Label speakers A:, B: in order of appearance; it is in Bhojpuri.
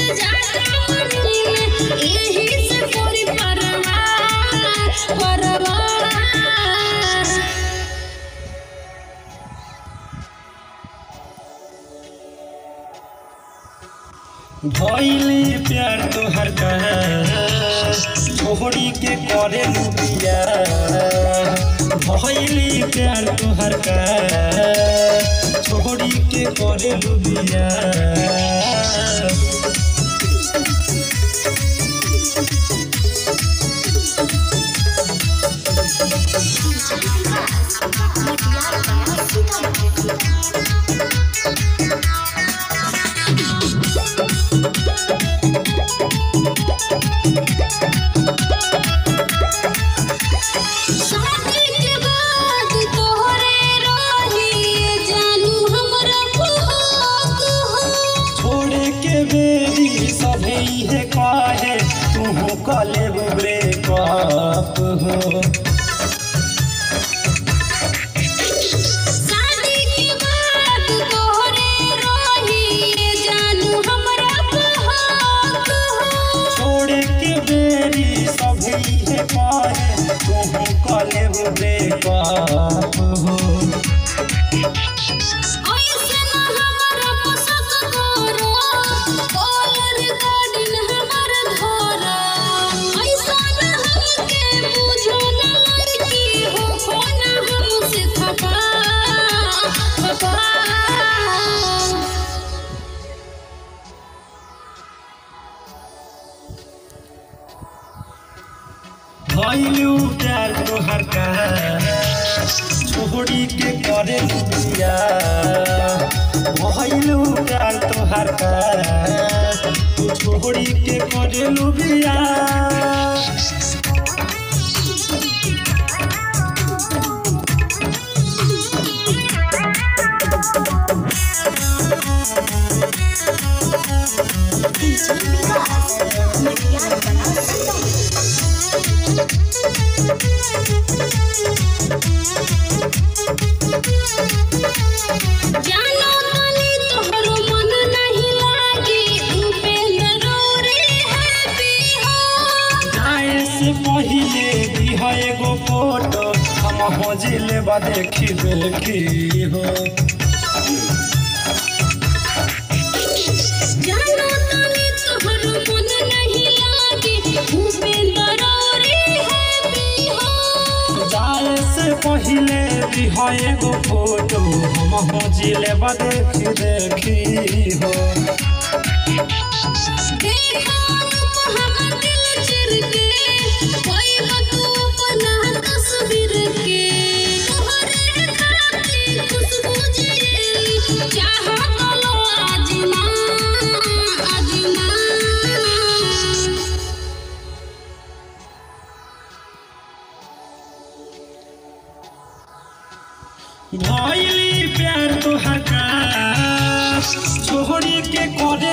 A: भइली प्यार तोहर का छोड़ी के करे लुबिया भइली प्यार तोहर का छोड़ी के करे लुबिया काहे तू कले ब्रेकअप हो
B: शादी के बाद तोहरे रही जानू हमरा हक हो
A: छोड़े के बेरी सभी है काहे तू कले ब्रेकअप हो भइलू प्यार तोहर का छोड़ी के करे लुबिया भइलू प्यार तोहर का छोड़ी के करे लुबिया
B: जानो तनी तोहरो मन नहीं लागी उपेंद्र रे हैप्पी हो
A: जाए से पहिले दिहा एगो फोटो हम हो जिले बा देखी हो
B: जानो तनी तोहरो मन नहीं लागी उपेंद्र रे हैप्पी हो
A: जाए से पहिले दिहा एगो फोटो हम हो जिले बा देखी हो
B: देखा हमर दिल चिर के कोई तू अपना तस्वीर के तोहरे खातिर खुशबू जिएली चाहत लो आजमा
A: भइली प्यार तोहर का छोड़ी के करे